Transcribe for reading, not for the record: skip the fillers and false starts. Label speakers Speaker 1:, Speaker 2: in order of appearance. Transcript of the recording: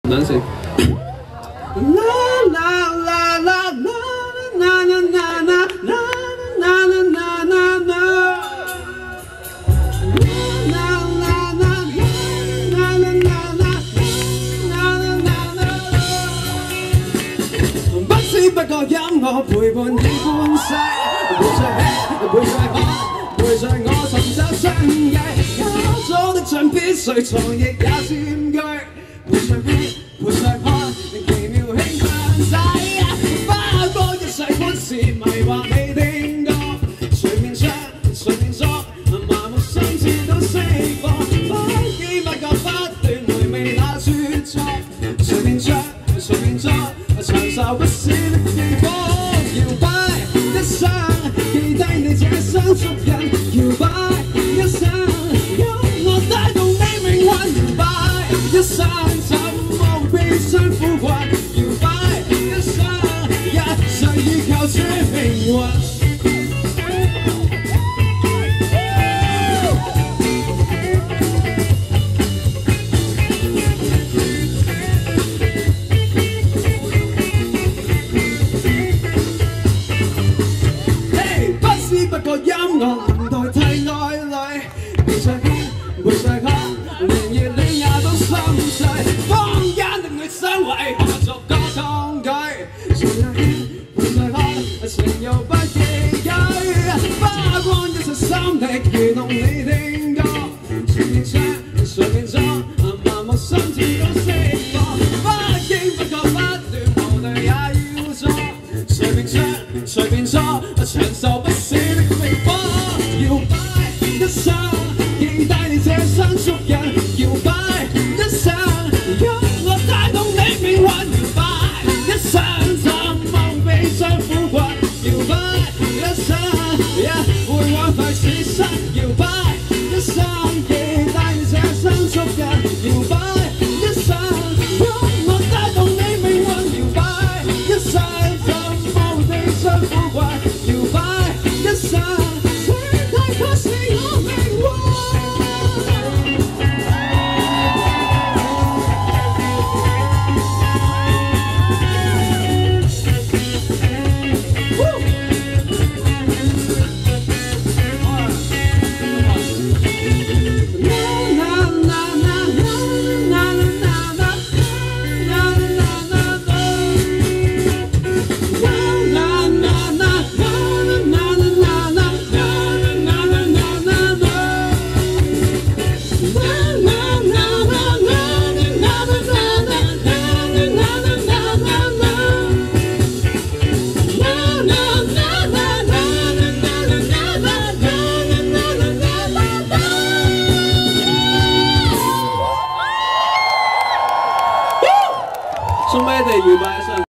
Speaker 1: 男生。啦啦啦啦啦啦啦啦啦啦啦啦啦啦。 不過音樂陪伴你半世，陪着吃，陪着喝，陪着我尋找相依。假裝的像必須藏亦也佔據，陪着吃，陪着喝，奇妙興奮仔。花光一世本是迷惑你聽覺，隨便唱，隨便作，麻木心智都釋放，不經不覺不斷回味那絕作，隨便唱，隨便作。 長壽不死的地方，搖擺一生，記低你這雙足印，搖擺一生，讓我帶動你命運，搖擺一生，怎麼悲傷苦困，搖擺一生，一生依靠這命運。 個音樂能代替愛侶，陪着吃，陪着喝，連熱戀也都心碎。坊間的女生為何逐個抗拒？隨着吃，陪着喝，情又不記舉。花光一切心力，愚弄你聽歌，隨便唱，隨便作，麻木心智都釋放。不經不覺不斷無慮也要做，隨便唱，隨便作，長壽不死。 搖擺一生，記低你這雙足印。搖擺一生，讓我帶動你命運。搖擺一生，怎麼悲傷苦困？搖擺一生，會枉費此生。搖擺一生，記低你這雙足印。搖擺一生，讓我帶動你命運。搖擺一生，怎麼悲傷苦困？搖擺一生。 送俾你哋搖擺一生。